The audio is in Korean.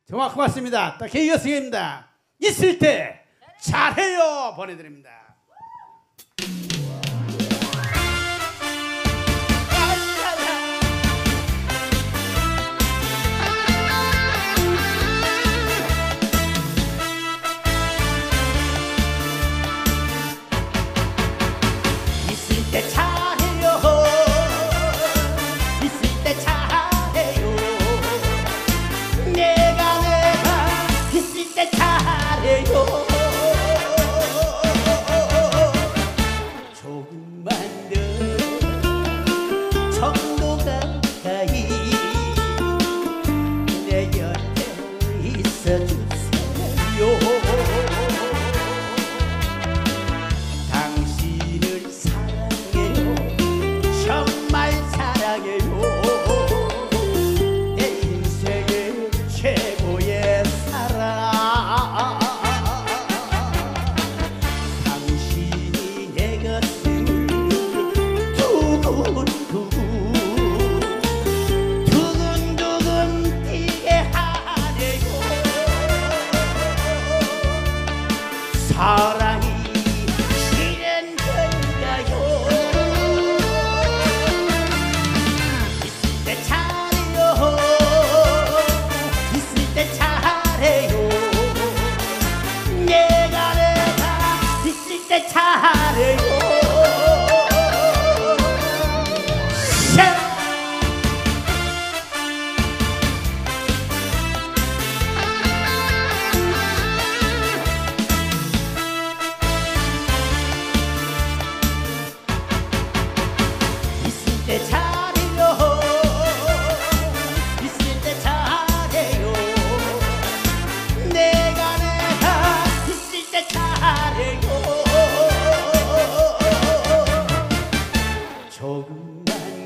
정말 고맙습니다. 또 개이어스입니다. 있을 때 잘해요 보내드립니다. 있을 때 잘해요. 있을 때 잘해요. 내가 있을 때 잘해요. 조금만 더 정도 가까이 내 곁에 있어주세요. 당신을 사랑해요. 정말 사랑해요. 내 인생의 최고의 사랑. 당신이 내 것을 두근두근 뛰게 하네요. 사랑이 싫은 건가요? 있을 때 잘해요. 있을 때 잘해요. 내가 있을 때 잘해요. 있을 때 잘해요. 있을 때 잘해요. 내가 있을 때 잘해요. 조금만